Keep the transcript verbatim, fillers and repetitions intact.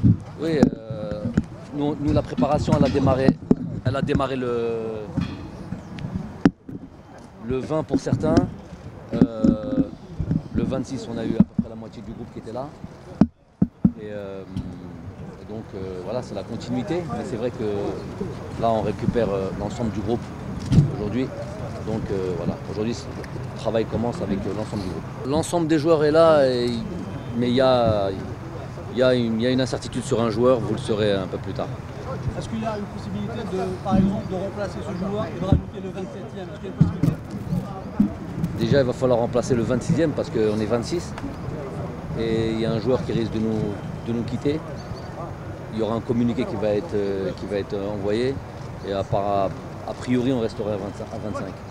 Oui, euh, nous, nous, la préparation, elle a démarré, elle a démarré le, le vingt pour certains. Euh, le vingt-six, on a eu à peu près la moitié du groupe qui était là. Et, euh, et donc euh, voilà, c'est la continuité. Mais c'est vrai que là, on récupère euh, l'ensemble du groupe aujourd'hui. Donc euh, voilà, aujourd'hui, le travail commence avec euh, l'ensemble du groupe. L'ensemble des joueurs est là, et, mais il y a, y, a une, y a une incertitude sur un joueur, vous le saurez un peu plus tard. Est-ce qu'il y a une possibilité, de, par exemple, de remplacer ce joueur et de rajouter le vingt-septième? Est-ce qu'il y a une possibilité? Déjà, il va falloir remplacer le vingt-sixième parce qu'on est vingt-six. Et il y a un joueur qui risque de nous, de nous quitter. Il y aura un communiqué qui va être, qui va être envoyé. Et à, part, a priori, on resterait à vingt-cinq.